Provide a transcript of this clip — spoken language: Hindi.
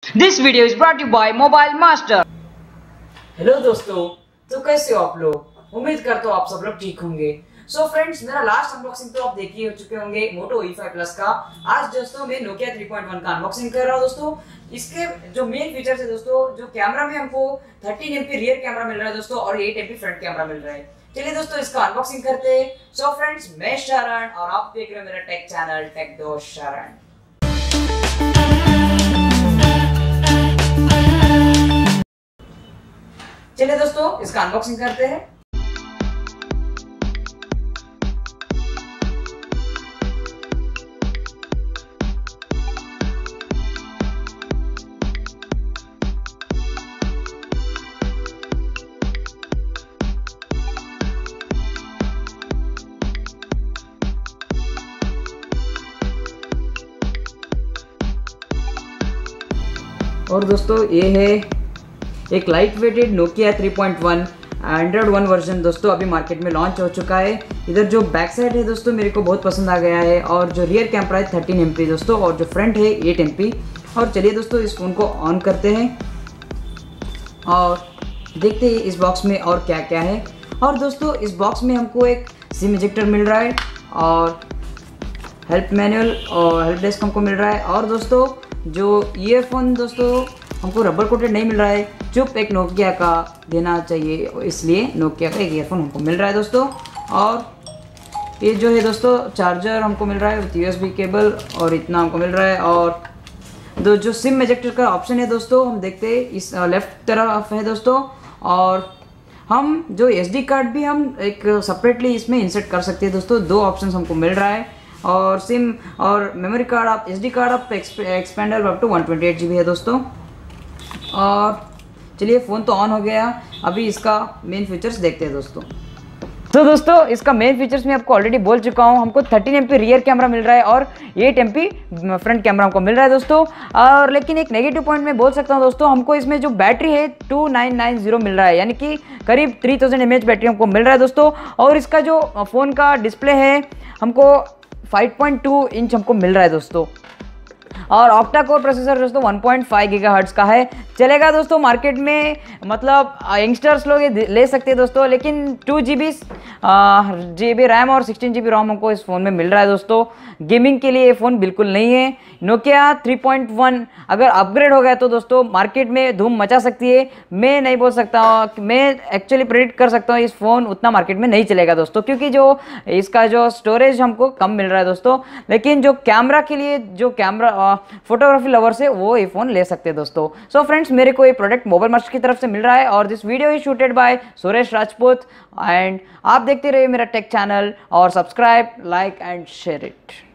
This video is brought to you by Mobile Master. Hello दोस्तों, तो कैसे हो आप लोग। उम्मीद करता हूँ आप सब लोग ठीक होंगे। सो फ्रेंड्स, मेरा लास्ट अनबॉक्सिंग तो आप देख ही हो चुके होंगे Moto E5 Plus का। आज दोस्तों मैं Nokia 3.1 का अनबॉक्सिंग कर रहा हूँ दोस्तों। इसके जो मेन फीचर्स है दोस्तों, जो कैमरा में हमको 13 MP रियर कैमरा मिल रहा है दोस्तों और 8 MP फ्रंट कैमरा मिल रहा है। चलिए दोस्तों इसका अनबॉक्सिंग करते हैं। सो फ्रेंड्स, मैं शरण और आप देख रहे हैं मेरा टेक चैनल टेक दोस्त शरण। चलिए दोस्तों इसका अनबॉक्सिंग करते हैं। और दोस्तों ये है एक light weighted Nokia 3.1 Android 1 version दोस्तों अभी मार्केट में लॉन्च हो चुका है। इधर जो बैक साइड है दोस्तों मेरे को बहुत पसंद आ गया है और जो रियर कैमरा है 13 MP दोस्तों और जो फ्रंट है 8 MP। और चलिए दोस्तों इस फ़ोन को ऑन करते हैं और देखते हैं इस बॉक्स में और क्या क्या है। और दोस्तों इस बॉक्स में हमको एक सिम इजेक्टर मिल रहा है और हेल्प मैनुअल और हेल्प डेस्क हमको मिल रहा है। और दोस्तों जो ईयरफोन दोस्तों हमको रबर कोटेड नहीं मिल रहा है, चुप एक नोकिया का देना चाहिए, इसलिए नोकिया का एक ईयरफोन हमको मिल रहा है दोस्तों। और ये जो है दोस्तों चार्जर हमको मिल रहा है विथ USB केबल और इतना हमको मिल रहा है। और जो सिम इजेक्टर का ऑप्शन है दोस्तों हम देखते हैं इस लेफ्ट तरफ है दोस्तों। और हम जो SD कार्ड भी हम एक सेपरेटली इसमें इंसर्ट कर सकते हैं दोस्तों। दो ऑप्शन हमको मिल रहा है और सिम और मेमोरी कार्ड आप SD कार्ड आप एक्सपेंडेबल अप टू 128 GB है दोस्तों। और चलिए फ़ोन तो ऑन हो गया, अभी इसका मेन फीचर्स देखते हैं दोस्तों। तो दोस्तों इसका मेन फीचर्स मैं आपको ऑलरेडी बोल चुका हूँ। हमको 13 MP रियर कैमरा मिल रहा है और 8 MP फ्रंट कैमरा हमको मिल रहा है दोस्तों। और लेकिन एक नेगेटिव पॉइंट मैं बोल सकता हूँ दोस्तों, हमको इसमें जो बैटरी है 2990 मिल रहा है, यानी कि करीब 3000 mAh बैटरी हमको मिल रहा है दोस्तों। और इसका जो फ़ोन का डिस्प्ले है हमको 5.2 इंच हमको मिल रहा है दोस्तों। और ऑक्टा कोर प्रोसेसर दोस्तों 1.5 GHz का है। चलेगा दोस्तों मार्केट में, मतलब यंगस्टर्स लोग ये ले सकते हैं दोस्तों। लेकिन 2 GB रैम और 16 GB रोम हमको इस फ़ोन में मिल रहा है दोस्तों। गेमिंग के लिए ये फ़ोन बिल्कुल नहीं है। नोकिया 3.1 अगर अपग्रेड हो गया तो दोस्तों मार्केट में धूम मचा सकती है। मैं नहीं बोल सकता, मैं एक्चुअली प्रेडिक्ट कर सकता हूँ इस फ़ोन उतना मार्केट में नहीं चलेगा दोस्तों, क्योंकि जो इसका जो स्टोरेज हमको कम मिल रहा है दोस्तों। लेकिन जो कैमरा के लिए जो कैमरा फोटोग्राफी लवर्स है वो ये फ़ोन ले सकते हैं दोस्तों। सो फ्रेंड्स, मेरे को ये प्रोडक्ट मोबाइल मास्टर की तरफ से मिल रहा है और this video is shooted by Suresh Rajput. And आप देखते रहिए मेरा टेक चैनल और subscribe, like and share it.